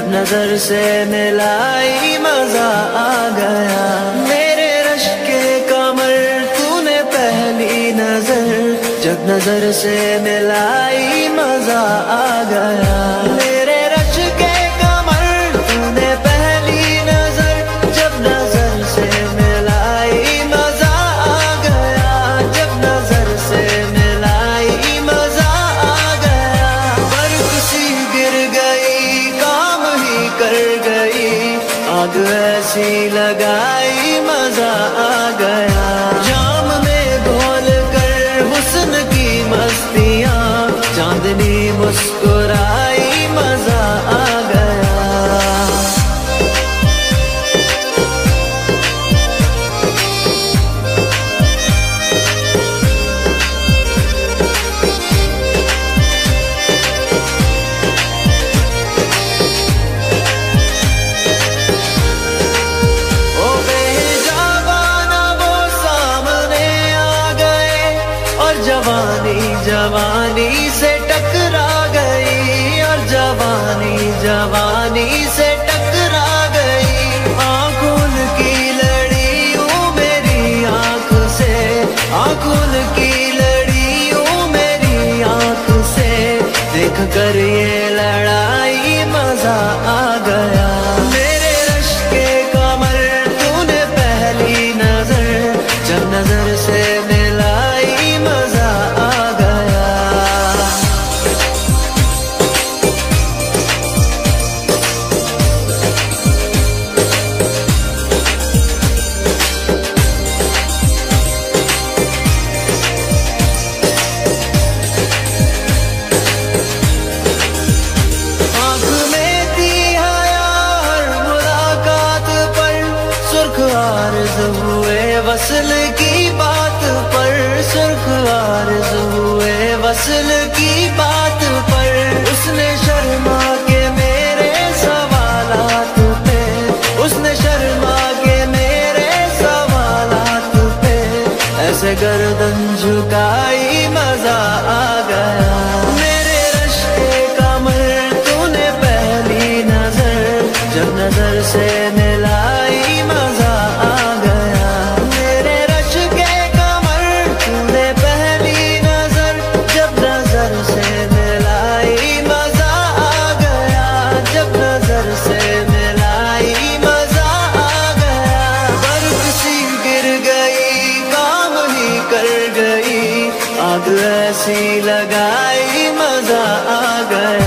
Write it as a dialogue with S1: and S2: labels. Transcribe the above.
S1: जब नजर से मिलाई मजा आ गया। मेरे रश के कमर तूने पहली नजर, जब नजर से मिलाई मजा आ गया। मेरे रश के कमर तूने पहली नजर, जब नजर से मिलाई मजा आ गया। जब नजर से मिलाई मजा आ गया। बर्फ सी गिर गई, काम ही कर गई, आग ऐसी लगाई मजा आ गया। जाम में घोल कर हुस्न की मस्तियाँ, चांदनी मुस्कुराई मजा आ गया। ओ बेजाबाना वो सामने आ गए, और जवानी जवानी से टकरा गई, और जवानी जवानी से टकरा गई। आंखों की लड़ी यूं मेरी आंख से, आंखों की लड़ी यूं मेरी आंख से, देख कर ये लड़ाई मजा आ गया। मेरे रश के कमर तूने पहली नजर, जब नजर से मिलाई मजा आ गया। आँख में थी हया हर मुलाकात पर, सुर्ख आरज़ हुए वसल की बात पर, सुर्ख आरज़ हुए वसल की बात पर। उसने शर्मा के मेरे सवालात पे, उसने शर्मा के मेरे सवालात पे, ऐसे गर्दन झुकाई मजा आ गया। मेरे रश के कमर तूने पहली नजर, जब नजर से मिलाई मजा आ गया। मेरे रश के कमर तूने पहली नजर, जब नजर से मिलाई मजा आ गया। जब नजर से मिलाई मजा आ गया। बर्फ सी गिर गई, काम ही कर गई, आग ऐसी लगाई मजा आ गया।